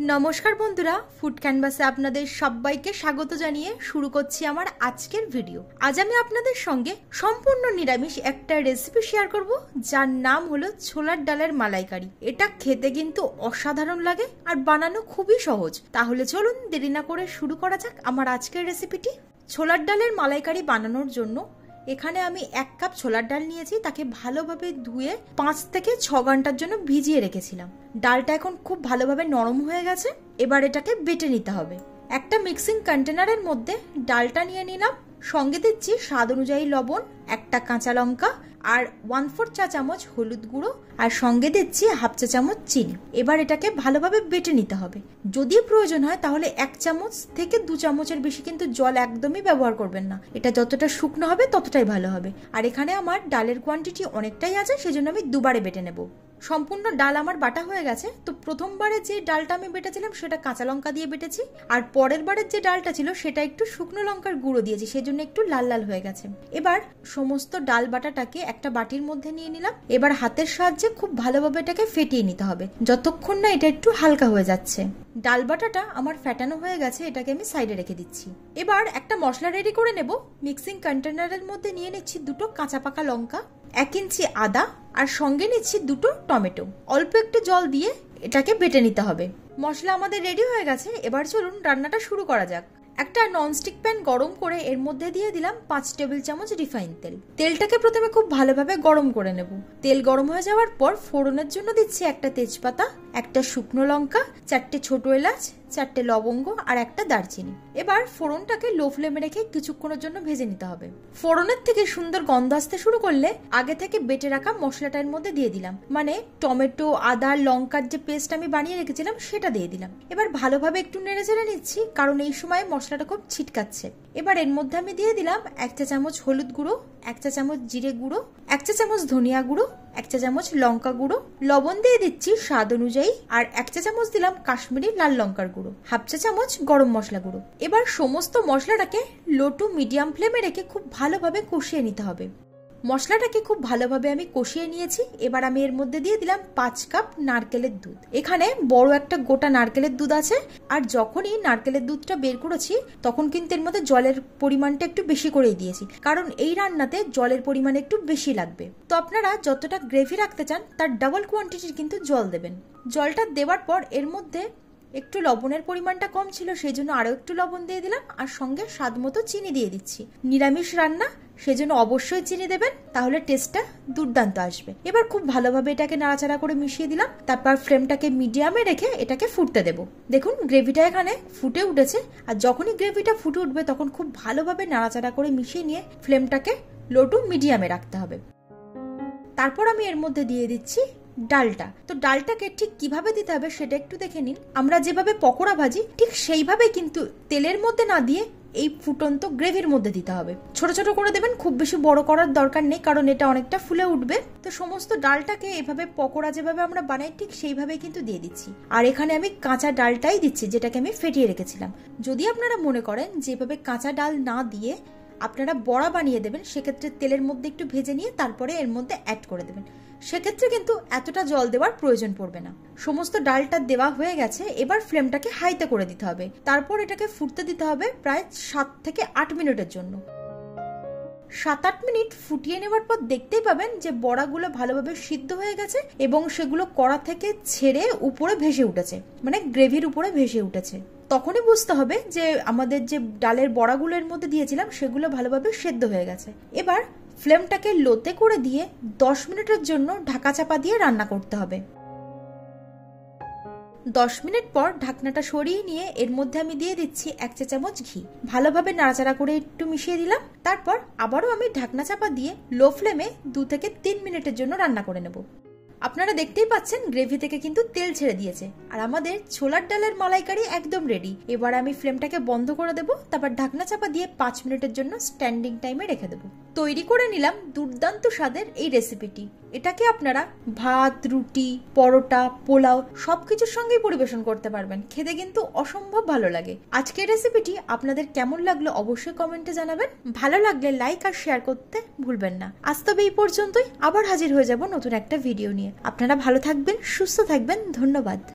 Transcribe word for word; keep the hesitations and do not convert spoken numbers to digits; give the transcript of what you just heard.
নমস্কার বন্ধুরা, ফুড ক্যানভাসে আপনাদের সবাইকে স্বাগত জানিয়ে শুরু করছি আমার আজকের ভিডিও। আজ আমি আপনাদের সঙ্গে সম্পূর্ণ নিরামিষ একটা রেসিপি শেয়ার করব, যার নাম হলো ছোলার ডালের মালাইকারি। এটা খেতে কিন্তু অসাধারণ লাগে আর বানানো খুবই সহজ। তাহলে চলুন দেরি না করে শুরু করা যাক আমার আজকের রেসিপিটি। ছোলার ডালের মালাইকারি বানানোর জন্য এখানে আমি এক কাপ ছোলার ডাল নিয়েছি। তাকে ভালোভাবে ধুয়ে পাঁচ থেকে ছ ঘন্টার জন্য ভিজিয়ে রেখেছিলাম। ডালটা এখন খুব ভালোভাবে নরম হয়ে গেছে। এবার এটাকে বেটে নিতে হবে। একটা মিক্সিং কন্টেনারের মধ্যে ডালটা নিয়ে নিলাম, সঙ্গে দিচ্ছি স্বাদ অনুযায়ী লবণ, একটা কাঁচা লঙ্কা আর ওয়ান ফোর চা চামচ হলুদ গুঁড়ো আর সঙ্গে দিচ্ছি হাফ চা চামচ চিনি। এবার এটাকে ভালোভাবে বেটে নিতে হবে। যদি প্রয়োজন হয় তাহলে এক চামচ থেকে দু চামচের বেশি কিন্তু জল একদমই ব্যবহার করবেন না। এটা যতটা শুকনো হবে ততটাই ভালো হবে। আর এখানে আমার ডালের কোয়ান্টিটি অনেকটাই আছে, সেজন্য আমি দুবারে বেটে নেব। সম্পূর্ণ ডাল আমার বাটা হয়ে গেছে। তো প্রথমবারে যে ডালটা আমি বেটেছিলাম সেটা কাঁচা লঙ্কা দিয়ে বেটেছি, আর পরের বারের যে ডালটা ছিল সেটা একটু শুকনো লঙ্কার গুঁড়ো দিয়েছি, সেজন্য একটু লাল লাল হয়ে গেছে। এবার সমস্ত ডাল বাটাটাকে একটা বাটির মধ্যে নিয়ে নিলাম। এবার হাতের সাহায্যে খুব ভালোভাবে এটাকে ফেটিয়ে নিতে হবে, যতক্ষণ না এটা একটু হালকা হয়ে যাচ্ছে। ডাল বাটাটা আমার ফেটানো হয়ে গেছে, এটাকে আমি সাইডে রেখে দিচ্ছি। এবার একটা মশলা রেডি করে নেব। মিক্সিং কন্টেনারের মধ্যে নিয়ে নিচ্ছি দুটো কাঁচা পাকা লঙ্কা, এক ইঞ্চি আদা আর সঙ্গে নিচ্ছি দুটো টমেটো। অল্প একটু জল দিয়ে এটাকে বেটে নিতে হবে। মশলা আমাদের রেডি হয়ে গেছে। এবার চলুন রান্নাটা শুরু করা যাক। একটা ননস্টিক প্যান গরম করে এর মধ্যে দিয়ে দিলাম পাঁচ টেবিল চামচ রিফাইন তেল। তেলটাকে প্রথমে খুব ভালোভাবে গরম করে নেব। তেল গরম হয়ে যাওয়ার পর ফোড়নের জন্য দিচ্ছি একটা তেজপাতা, একটা শুকনো লঙ্কা, চারটে ছোট এলাচ, চারটে লবঙ্গ আর একটা দারচিনি। এবার ফোড়নটাকে লো ফ্লেমে রেখে কিছুক্ষণের জন্য ভেজে নিতে হবে। ফোড়নের থেকে সুন্দর গন্ধ আসতে শুরু করলে আগে থেকে বেটে রাখা মশলাটার মধ্যে দিয়ে দিলাম, মানে টমেটো, আদা, লঙ্কার যে পেস্ট আমি বানিয়ে রেখেছিলাম সেটা দিয়ে দিলাম। এবার ভালোভাবে একটু নেড়ে চেড়ে নিচ্ছি, কারণ এই সময় মশলাটা খুব ছিটকাচ্ছে। এবার এর মধ্যে আমি দিয়ে দিলাম এক চা চামচ হলুদ গুঁড়ো, এক চা চামচ জিরে গুঁড়ো, এক চা চামচ ধনিয়া গুঁড়ো, এক চা চামচ লঙ্কা গুঁড়ো, লবণ দিয়ে দিচ্ছি স্বাদ অনুযায়ী, আর এক চা চামচ দিলাম কাশ্মীরি লাল লঙ্কার গুঁড়ো, হাফ চা চামচ গরম মশলা গুঁড়ো। এবার সমস্ত মশলাটাকে লো টু মিডিয়াম ফ্লেমে রেখে খুব ভালোভাবে কষিয়ে নিতে হবে। মশলাটাকে খুব ভালোভাবে আমি কষিয়ে নিয়েছি। এবার আমি এর মধ্যে দিয়ে দিলাম পাঁচ কাপ নারকেলের দুধ। এখানে বড় একটা গোটা নারকেলের দুধ আছে, আর যখনই নারকেলের দুধটা বের করেছি তখন কিন্তু এর মধ্যে জলের পরিমাণটা একটু বেশি করেই দিয়েছি, কারণ এই রান্নাতে জলের পরিমাণ একটু বেশি লাগবে। তো আপনারা যতটা গ্রেভি রাখতে চান তার ডাবল কোয়ান্টিটির কিন্তু জল দেবেন। জলটা দেওয়ার পর এর মধ্যে একটু লবণের পরিমাণটা কম ছিল, সেই জন্য আরো একটু লবণ দিয়ে দিলাম, আর সঙ্গে স্বাদ মতো চিনি দিয়ে দিচ্ছি। নিরামিষ রান্না, সেজন্য অবশ্যই চিনি দেবেন, তাহলে টেস্টটা দুর্দান্ত আসবে। এবার খুব ভালোভাবে এটাকে নাড়াচাড়া করে মিশিয়ে দিলাম। তারপর ফ্লেমটাকে মিডিয়ামে রেখে এটাকে ফুটতে দেব। দেখুন গ্রেভিটা এখানে ফুটে উঠেছে, আর যখনই গ্রেভিটা ফুটে উঠবে তখন খুব ভালোভাবে নাড়াচাড়া করে মিশিয়ে নিয়ে ফ্লেমটাকে লো টু মিডিয়ামে রাখতে হবে। তারপর আমি এর মধ্যে দিয়ে দিচ্ছি ডালটা। তো ডালটাকে ঠিক কিভাবে দিতে হবে সেটা একটু দেখে নিন। আমরা যেভাবে পকোড়া ভাজি ঠিক সেইভাবে কিন্তু তেলের মধ্যে না দিয়ে এই ফুটন্ত গ্রেভির মধ্যে দিতে হবে। ছোট ছোট করে দেবেন, খুব বেশি বড় করার দরকার নেই, কারণ এটা অনেকটা ফুলে উঠবে। তো সমস্ত ডালটাকে এভাবে পকোড়া যেভাবে আমরা বানাই ঠিক সেইভাবেই কিন্তু দিয়ে দিচ্ছি। আর এখানে আমি কাঁচা ডালটাই দিচ্ছি, যেটাকে আমি ফেটিয়ে রেখেছিলাম। যদি আপনারা মনে করেন যেভাবে কাঁচা ডাল না দিয়ে আপনারা বড়া বানিয়ে দেবেন, সেক্ষেত্রে তেলের মধ্যে একটু ভেজে নিয়ে তারপরে এর মধ্যে অ্যাড করে দেবেন। সেক্ষেত্রে কিন্তু এতটা জল দেওয়ার প্রয়োজন পড়বে না। সমস্ত ডালটা দেওয়া হয়ে গেছে। এবার ফ্লেমটাকে হাইতে করে দিতে হবে। তারপর এটাকে ফুটতে দিতে হবে প্রায় সাত থেকে আট মিনিটের জন্য। সাত আট মিনিট ফুটিয়ে নেওয়ার পর দেখতেই পাবেন যে বড়াগুলো ভালোভাবে সিদ্ধ হয়ে গেছে এবং সেগুলো কড়া থেকে ছেড়ে উপরে ভেসে উঠেছে, মানে গ্রেভির উপরে ভেসে উঠেছে। তখনই বুঝতে হবে যে আমাদের যে ডালের বড়াগুলোর মধ্যে দিয়েছিলাম সেগুলো ভালোভাবে সেদ্ধ হয়ে গেছে। এবার ফ্লেমটাকে লোতে করে দিয়ে দশ মিনিটের জন্য ঢাকা চাপা দিয়ে রান্না করতে হবে। দশ মিনিট পর ঢাকনাটা সরিয়ে নিয়ে এর মধ্যে আমি দিয়ে দিচ্ছি এক চা চামচ ঘি। ভালোভাবে নাড়াচাড়া করে একটু মিশিয়ে দিলাম। তারপর আবারও আমি ঢাকনা চাপা দিয়ে লো ফ্লেমে দু থেকে তিন মিনিটের জন্য রান্না করে নেব। আপনারা দেখতেই পাচ্ছেন গ্রেভি থেকে কিন্তু তেল ছেড়ে দিয়েছে, আর আমাদের ছোলার ডালের মালাইকারি একদম রেডি। এবার আমি ফ্লেমটাকে বন্ধ করে দেবো, তারপর ঢাকনা চাপা দিয়ে পাঁচ মিনিটের জন্য স্ট্যান্ডিং টাইমে রেখে দেবো। তৈরি করে নিলাম দুর্দান্ত স্বাদের এই রেসিপিটি। এটাকে আপনারা ভাত, রুটি, পরোটা, পোলাও সবকিছুর সঙ্গেই পরিবেশন করতে পারবেন। খেতে কিন্তু অসম্ভব ভালো লাগে। আজকের রেসিপিটি আপনাদের কেমন লাগলো অবশ্যই কমেন্টে জানাবেন। ভালো লাগলে লাইক আর শেয়ার করতে ভুলবেন না। আজ তবে এই পর্যন্তই, আবার হাজির হয়ে যাব নতুন একটা ভিডিও নিয়ে। আপনারা ভালো থাকবেন, সুস্থ থাকবেন। ধন্যবাদ।